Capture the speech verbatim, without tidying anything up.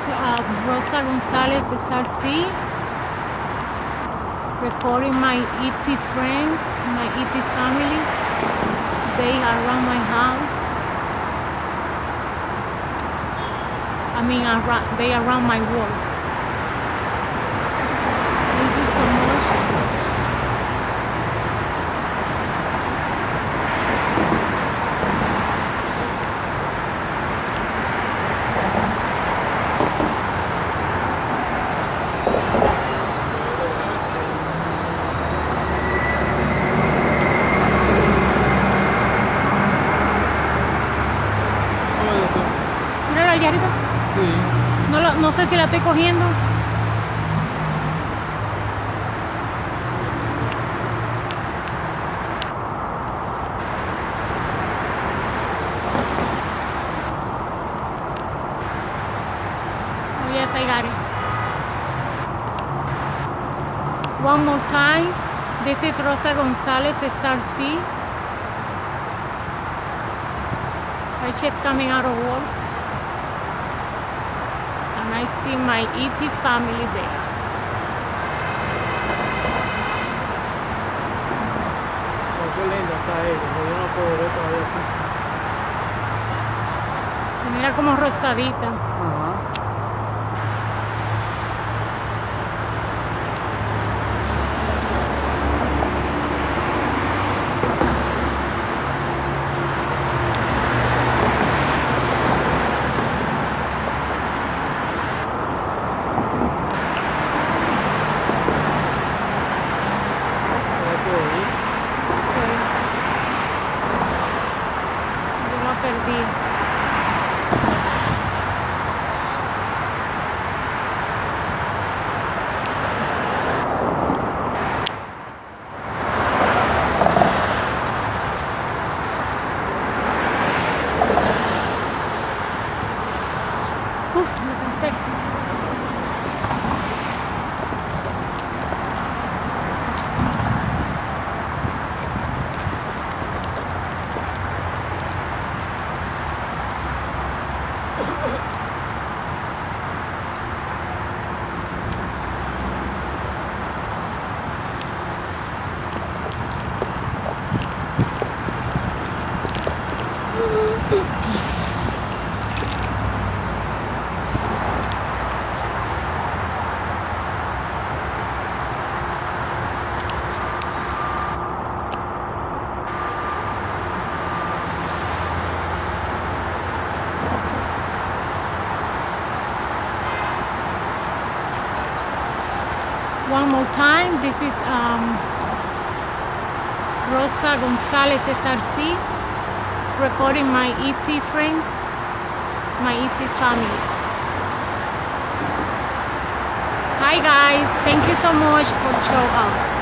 is uh, Rosa Gonzalez, Star C, recording my E T friends, my E T family. They are around my house. I mean, around, they are around my work. Thank you so much. Míralo allá arriba. Sí. No, lo, no sé si la estoy cogiendo. Oh yes, I got it. One more time. This is Rosa Gonzalez, Star C. I just coming out of work. And I see my E T family there. Oh, qué linda está ella, pero yo no puedo ver todavía aquí. Se mira como rosadita. Ajá. Yo la perdí. Uf, me cansé. One more time. This is um, Rosa Gonzalez, Star C, recording my E T friends, my E T family. Hi guys, thank you so much for showing up.